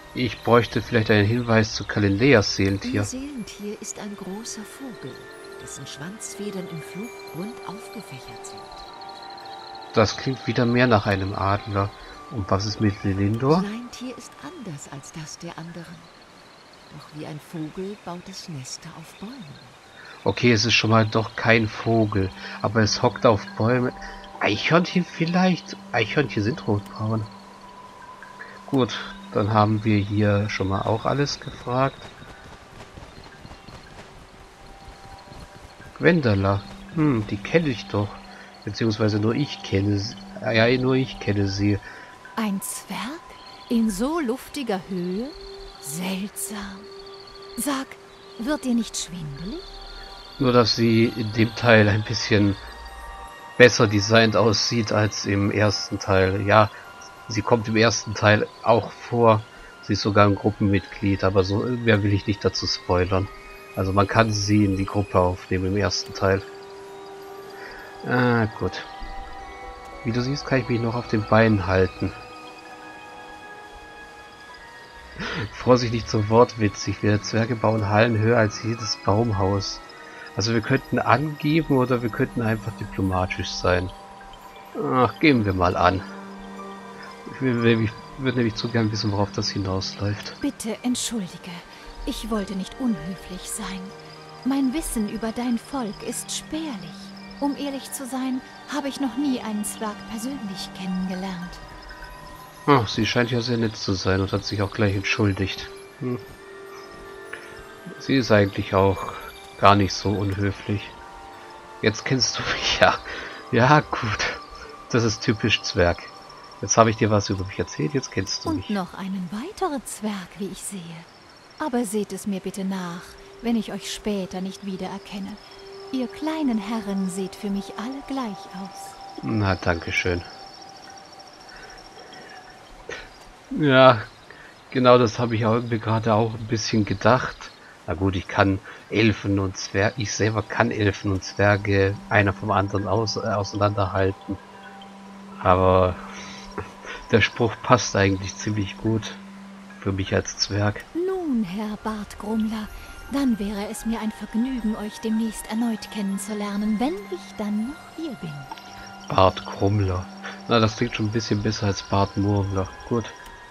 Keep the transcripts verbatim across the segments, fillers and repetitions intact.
Ich bräuchte vielleicht einen Hinweis zu Kalendeas Seelentier. Ihr Seelentier ist ein großer Vogel, dessen Schwanzfedern im Flug rund aufgefächert sind. Das klingt wieder mehr nach einem Adler. Und was ist mit Lilindor? Sein Tier ist anders als das der anderen. Doch wie ein Vogel baut es Nester auf Bäumen. Okay, es ist schon mal doch kein Vogel, aber es hockt auf Bäumen. Eichhörnchen vielleicht? Eichhörnchen sind rotbraun. Gut, dann haben wir hier schon mal auch alles gefragt. Gwendala, hm, die kenne ich doch. Beziehungsweise nur ich kenne sie. Ja, nur ich kenne sie. Ein Zwerg? In so luftiger Höhe? Seltsam. Sag, wird dir nicht schwindelig? Nur, dass sie in dem Teil ein bisschen besser designt aussieht als im ersten Teil. Ja, sie kommt im ersten Teil auch vor. Sie ist sogar ein Gruppenmitglied, aber so mehr will ich nicht dazu spoilern. Also man kann sie in die Gruppe aufnehmen im ersten Teil. Ah, gut. Wie du siehst, kann ich mich noch auf den Beinen halten. Vorsicht, nicht so wortwitzig. Wir Zwerge bauen Hallen höher als jedes Baumhaus. Also wir könnten angeben oder wir könnten einfach diplomatisch sein. Ach, geben wir mal an. Ich würde nämlich zu gern wissen, worauf das hinausläuft. Bitte entschuldige. Ich wollte nicht unhöflich sein. Mein Wissen über dein Volk ist spärlich. Um ehrlich zu sein, habe ich noch nie einen Zwerg persönlich kennengelernt. Ach, sie scheint ja sehr nett zu sein und hat sich auch gleich entschuldigt. Hm. Sie ist eigentlich auch gar nicht so unhöflich. Jetzt kennst du mich ja. Ja, gut. Das ist typisch Zwerg. Jetzt habe ich dir was über mich erzählt, jetzt kennst du und mich. Und noch einen weiteren Zwerg, wie ich sehe. Aber seht es mir bitte nach, wenn ich euch später nicht wiedererkenne. Ihr kleinen Herren seht für mich alle gleich aus. Na, danke schön. Ja, genau das habe ich auch irgendwie gerade auch ein bisschen gedacht. Na gut, ich kann Elfen und Zwerge, ich selber kann Elfen und Zwerge einer vom anderen aus, äh, auseinanderhalten. Aber der Spruch passt eigentlich ziemlich gut für mich als Zwerg. Nun, Herr Bartgrummler, dann wäre es mir ein Vergnügen, euch demnächst erneut kennenzulernen, wenn ich dann noch hier bin. Bartgrummler. Na, das klingt schon ein bisschen besser als Bartmurmler. Gut.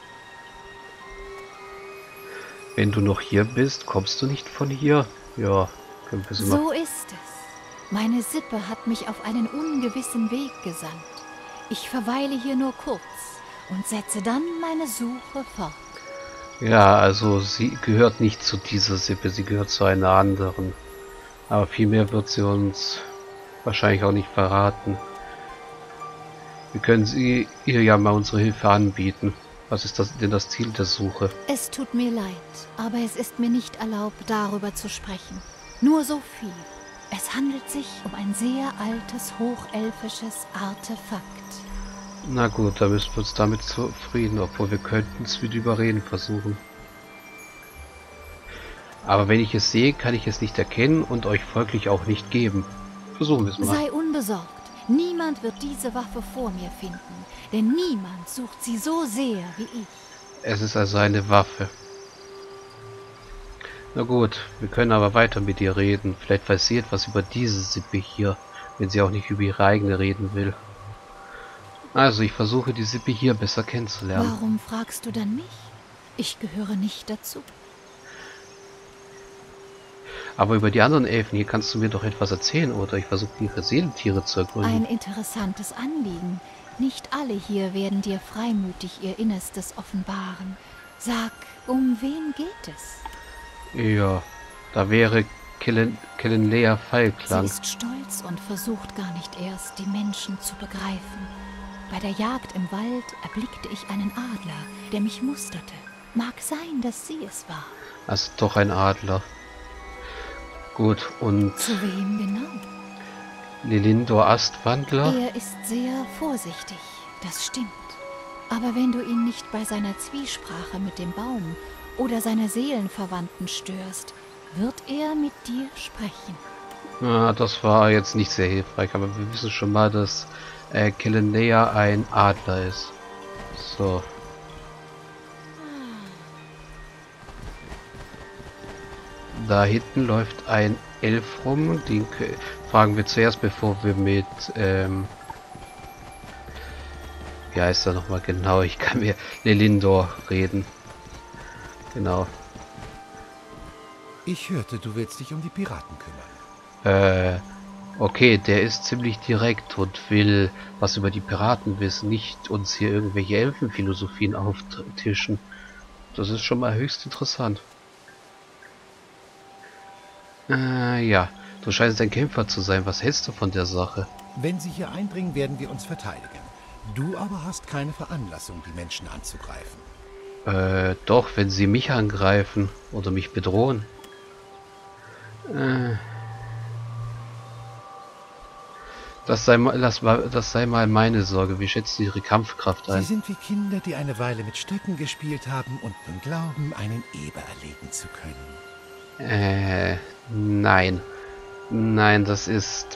Wenn du noch hier bist, kommst du nicht von hier? Ja, können wir so So ist es. Meine Sippe hat mich auf einen ungewissen Weg gesandt. Ich verweile hier nur kurz und setze dann meine Suche fort. Ja, also sie gehört nicht zu dieser Sippe, sie gehört zu einer anderen. Aber viel mehr wird sie uns wahrscheinlich auch nicht verraten. Wir können sie ihr ja mal unsere Hilfe anbieten. Was ist das denn das Ziel der Suche? Es tut mir leid, aber es ist mir nicht erlaubt, darüber zu sprechen. Nur so viel. Es handelt sich um ein sehr altes, hochelfisches Artefakt. Na gut, da müssen wir uns damit zufrieden, obwohl wir könnten es mit Überreden versuchen. Aber wenn ich es sehe, kann ich es nicht erkennen und euch folglich auch nicht geben. Versuchen wir es mal. Sei unbesorgt. Niemand wird diese Waffe vor mir finden, denn niemand sucht sie so sehr wie ich. Es ist also eine Waffe. Na gut, wir können aber weiter mit ihr reden. Vielleicht weiß sie etwas über diese Sippe hier, wenn sie auch nicht über ihre eigene reden will. Also, ich versuche die Sippe hier besser kennenzulernen. Warum fragst du dann mich? Ich gehöre nicht dazu. Aber über die anderen Elfen hier kannst du mir doch etwas erzählen, oder? Ich versuche ihre Seelentiere zu ergründen. Ein interessantes Anliegen. Nicht alle hier werden dir freimütig ihr Innerstes offenbaren. Sag, um wen geht es? Ja, da wäre Kalendeas Feilklang. Sie ist stolz und versucht gar nicht erst, die Menschen zu begreifen. Bei der Jagd im Wald erblickte ich einen Adler, der mich musterte. Mag sein, dass sie es war. Also doch ein Adler. Gut, und... Zu wem genau? Lilindor Astwandler? Er ist sehr vorsichtig, das stimmt. Aber wenn du ihn nicht bei seiner Zwiesprache mit dem Baum oder seiner Seelenverwandten störst, wird er mit dir sprechen. Ah, das war jetzt nicht sehr hilfreich, aber wir wissen schon mal, dass äh, Kalendeas ein Adler ist. So. Da hinten läuft ein Elf rum. Den fragen wir zuerst, bevor wir mit... Ähm, wie heißt er nochmal genau? Ich kann mir Lelindor reden. Genau. Ich hörte, du willst dich um die Piraten kümmern. Äh, okay, der ist ziemlich direkt und will was über die Piraten wissen, nicht uns hier irgendwelche Elfenphilosophien auftischen. Das ist schon mal höchst interessant. Äh, ja, du scheinst ein Kämpfer zu sein. Was hältst du von der Sache? Wenn sie hier eindringen, werden wir uns verteidigen. Du aber hast keine Veranlassung, die Menschen anzugreifen. Äh, doch, wenn sie mich angreifen oder mich bedrohen. Äh, das sei mal, das, das sei mal meine Sorge. Wie schätzt du ihre Kampfkraft ein? Sie sind wie Kinder, die eine Weile mit Stöcken gespielt haben und nun glauben, einen Eber erlegen zu können. Äh, nein. Nein, das ist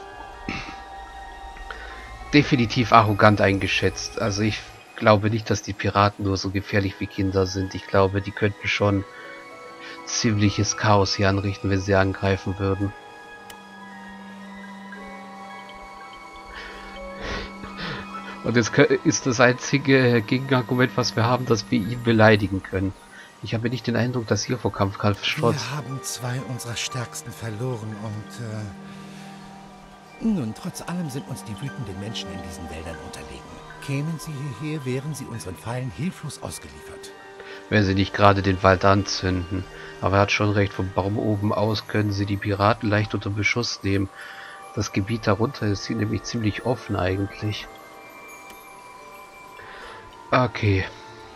definitiv arrogant eingeschätzt. Also ich glaube nicht, dass die Piraten nur so gefährlich wie Kinder sind. Ich glaube, die könnten schon ziemliches Chaos hier anrichten, wenn sie angreifen würden. Und jetzt ist das einzige Gegenargument, was wir haben, dass wir ihn beleidigen können. Ich habe nicht den Eindruck, dass ihr vor Kampfkampf strotzt. Wir haben zwei unserer Stärksten verloren und äh, nun, trotz allem sind uns die wütenden Menschen in diesen Wäldern unterlegen. Kämen sie hierher, wären sie unseren Pfeilen hilflos ausgeliefert. Wenn sie nicht gerade den Wald anzünden. Aber er hat schon recht, vom Baum oben aus können sie die Piraten leicht unter Beschuss nehmen. Das Gebiet darunter ist hier nämlich ziemlich offen eigentlich. Okay.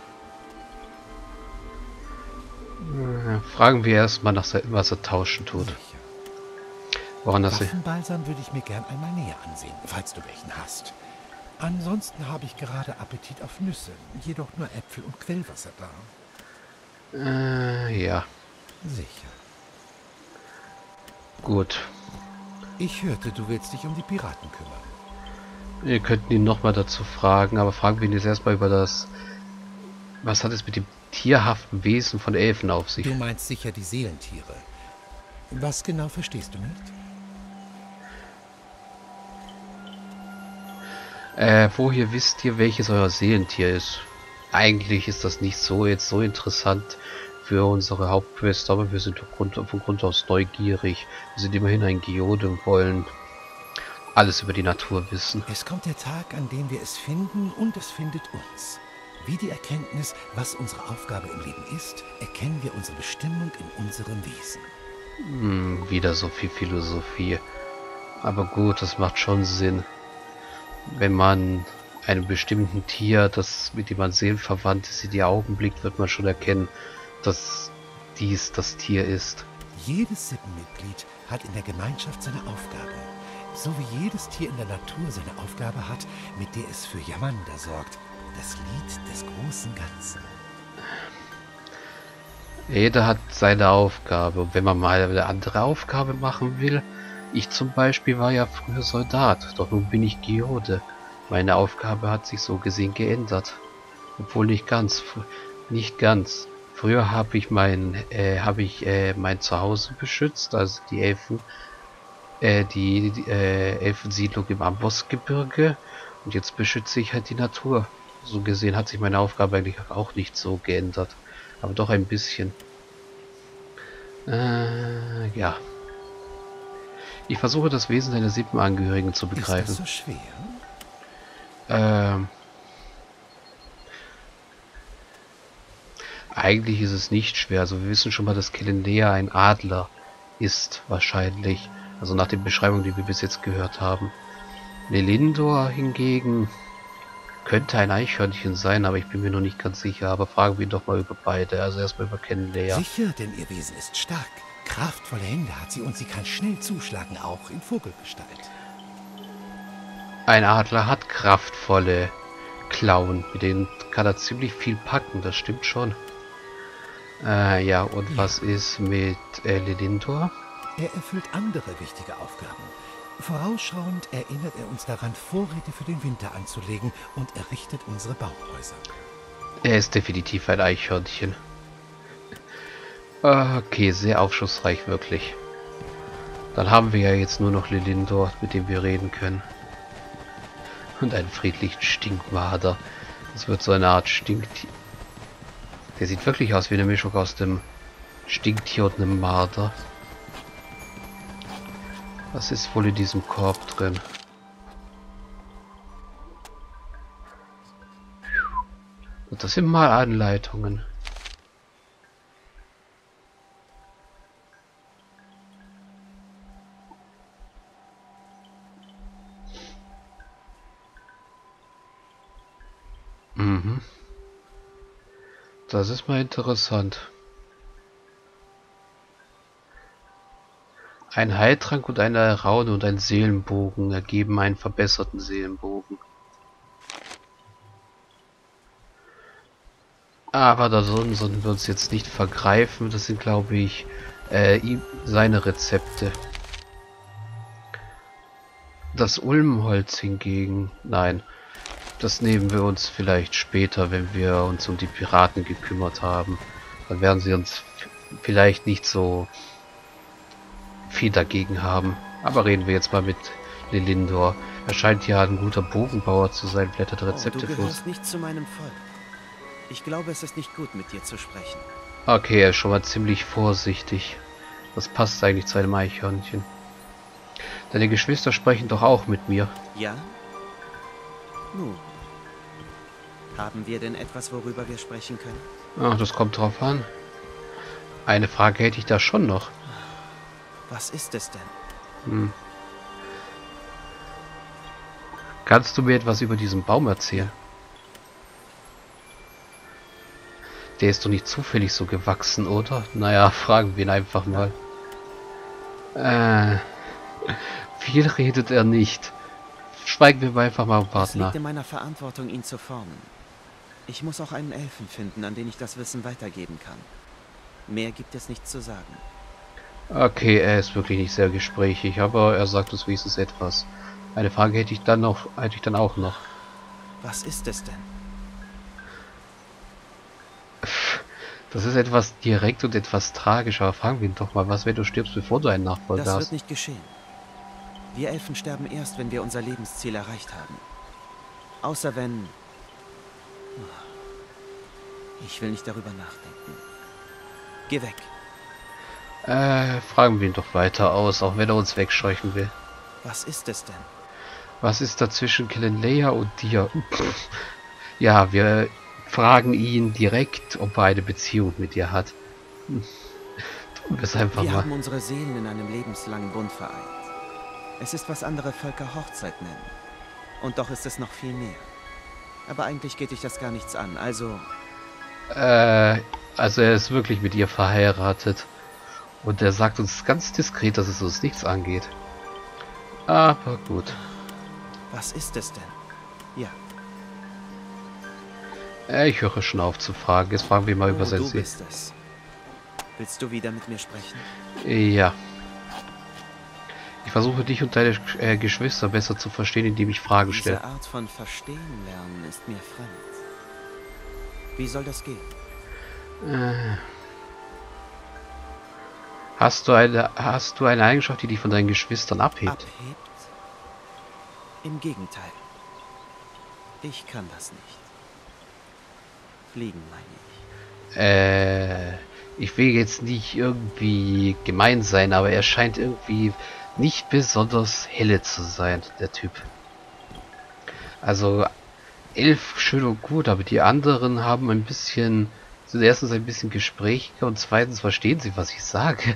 Äh, fragen wir erstmal nach was er tauschen tut. Woran das Waffenbalsam würde ich mir gern einmal näher ansehen, falls du welchen hast. Ansonsten habe ich gerade Appetit auf Nüsse, jedoch nur Äpfel und Quellwasser da. Äh, ja. Sicher. Gut. Ich hörte, du willst dich um die Piraten kümmern. Wir könnten ihn nochmal dazu fragen, aber fragen wir ihn jetzt erstmal über das... Was hat es mit dem tierhaften Wesen von Elfen auf sich? Du meinst sicher die Seelentiere. Was genau verstehst du nicht? Äh, woher wisst ihr, welches euer Seelentier ist? Eigentlich ist das nicht so jetzt so interessant für unsere Hauptquest, aber wir sind von Grund, von Grund aus neugierig. Wir sind immerhin ein Geode und wollen alles über die Natur wissen. Es kommt der Tag, an dem wir es finden und es findet uns. Wie die Erkenntnis, was unsere Aufgabe im Leben ist, erkennen wir unsere Bestimmung in unserem Wesen. Hm, wieder so viel Philosophie. Aber gut, das macht schon Sinn. Wenn man einem bestimmten Tier, das mit dem man seelenverwandt ist, in die Augen blickt, wird man schon erkennen, dass dies das Tier ist. Jedes Sippenmitglied hat in der Gemeinschaft seine Aufgabe. So wie jedes Tier in der Natur seine Aufgabe hat, mit der es für Yamanda sorgt. Das Lied des großen Ganzen. Jeder hat seine Aufgabe. Und wenn man mal eine andere Aufgabe machen will, ich zum Beispiel war ja früher Soldat, doch nun bin ich Geode. Meine Aufgabe hat sich so gesehen geändert. Obwohl nicht ganz. Nicht ganz. Früher habe ich mein, äh, habe ich äh, mein Zuhause beschützt, also die Elfen, äh, die, die äh, Elfensiedlung im Ambossgebirge, und jetzt beschütze ich halt die Natur. So gesehen hat sich meine Aufgabe eigentlich auch nicht so geändert, aber doch ein bisschen. Äh, ja. Ich versuche das Wesen deiner Sippenangehörigen zu begreifen. Ist das so schwer? Ähm. Eigentlich ist es nicht schwer. Also wir wissen schon mal, dass Kelendea ein Adler ist, wahrscheinlich. Also nach den Beschreibungen, die wir bis jetzt gehört haben. Lelindor hingegen könnte ein Eichhörnchen sein, aber ich bin mir noch nicht ganz sicher. Aber fragen wir ihn doch mal über beide. Also erstmal über Kelendea. Sicher, denn ihr Wesen ist stark. Kraftvolle Hände hat sie und sie kann schnell zuschlagen, auch in Vogelgestalt. Ein Adler hat kraftvolle Klauen. Mit denen kann er ziemlich viel packen, das stimmt schon. Äh, ja, und ja. Was ist mit äh, Lelindor? Er erfüllt andere wichtige Aufgaben. Vorausschauend erinnert er uns daran, Vorräte für den Winter anzulegen und errichtet unsere Baumhäuser. Er ist definitiv ein Eichhörnchen. Okay, sehr aufschlussreich wirklich. Dann haben wir ja jetzt nur noch Lilindor, mit dem wir reden können. Und einen friedlichen Stinkmarder. Das wird so eine Art Stinktier. Der sieht wirklich aus wie eine Mischung aus dem Stinktier und einem Marder. Was ist wohl in diesem Korb drin? Und das sind mal Anleitungen. Mhm. Das ist mal interessant. Ein Heiltrank und eine Raune und ein Seelenbogen ergeben einen verbesserten Seelenbogen. Aber da sollten wir uns jetzt nicht vergreifen. Das sind, glaube ich, äh, ihm, seine Rezepte. Das Ulmholz hingegen, nein. Das nehmen wir uns vielleicht später, wenn wir uns um die Piraten gekümmert haben. Dann werden sie uns vielleicht nicht so viel dagegen haben. Aber reden wir jetzt mal mit Lilindor. Er scheint ja ein guter Bogenbauer zu sein. Blättert Rezepte oh, du für uns. gehörst nicht zu meinem Volk. Ich glaube, es ist nicht gut, mit dir zu sprechen. Okay, er ist schon mal ziemlich vorsichtig. Das passt eigentlich zu einem Eichhörnchen. Deine Geschwister sprechen doch auch mit mir. Ja? Nun. Haben wir denn etwas, worüber wir sprechen können? Ach, das kommt drauf an. Eine Frage hätte ich da schon noch. Was ist es denn? Hm. Kannst du mir etwas über diesen Baum erzählen? Der ist doch nicht zufällig so gewachsen, oder? Naja, fragen wir ihn einfach mal. Äh, viel redet er nicht. Schweigen wir einfach mal, Es Partner. liegt in meiner Verantwortung, ihn zu formen. Ich muss auch einen Elfen finden, an den ich das Wissen weitergeben kann. Mehr gibt es nicht zu sagen. Okay, er ist wirklich nicht sehr gesprächig, aber er sagt uns wenigstens etwas. Eine Frage hätte ich dann noch, hätte ich dann auch noch. Was ist es denn? Das ist etwas direkt und etwas tragisch, aber fragen wir ihn doch mal, was, wenn du stirbst, bevor du einen Nachfolger Das hast. wird nicht geschehen. Wir Elfen sterben erst, wenn wir unser Lebensziel erreicht haben. Außer wenn... Ich will nicht darüber nachdenken. Geh weg. Äh, fragen wir ihn doch weiter aus, auch wenn er uns wegscheuchen will. Was ist es denn? Was ist da zwischen Killenleia und dir? Ja, wir fragen ihn direkt, ob er eine Beziehung mit dir hat. Tun wir es einfach Wir mal. haben unsere Seelen in einem lebenslangen Bund vereint. Es ist, was andere Völker Hochzeit nennen. Und doch ist es noch viel mehr. Aber eigentlich geht dich das gar nichts an, also... Äh, also er ist wirklich mit ihr verheiratet. Und er sagt uns ganz diskret, dass es uns nichts angeht. Aber gut. Was ist es denn? Ja. Äh, ich höre schon auf zu fragen. Jetzt fragen wir mal über Oh, sein du See. bist es. Willst du wieder mit mir sprechen? Ja. Ich versuche dich und deine äh, Geschwister besser zu verstehen, indem ich Fragen stelle. Diese Art von Verstehen lernen ist mir fremd. Wie soll das gehen? Äh. Hast du eine, hast du eine Eigenschaft, die dich von deinen Geschwistern abhebt? Abhebt? Im Gegenteil. Ich kann das nicht. Fliegen, meine ich. Äh, ich will jetzt nicht irgendwie gemein sein, aber er scheint irgendwie nicht besonders helle zu sein, der Typ. Also, elf schön und gut, aber die anderen haben ein bisschen, sind erstens ein bisschen gesprächiger und zweitens verstehen sie, was ich sage.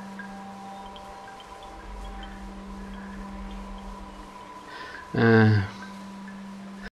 Äh...